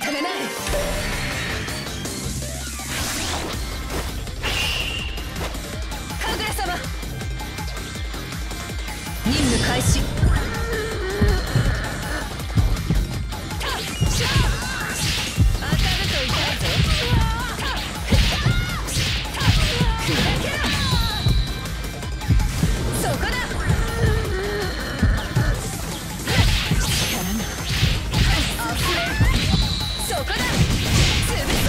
ためない。神楽様、任務開始。当たると痛いぞ。そこだ。そこだ。潰す。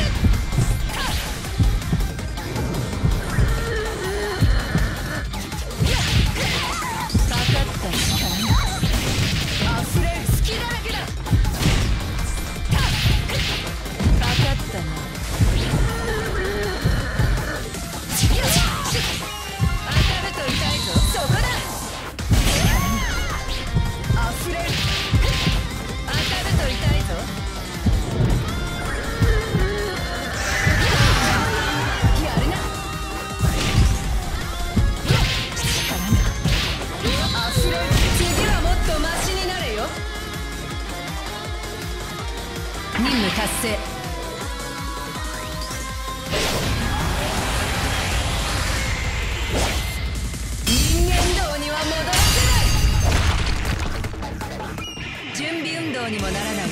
かかった力が溢れる。隙だらけだ。かかったな。当たると痛いぞ。そこだ。溢れる。当たると痛いぞ。やるな。力が溢れる。次はもっとマシになれよ。任務達成。人間道には戻らせない。準備運動にもならない。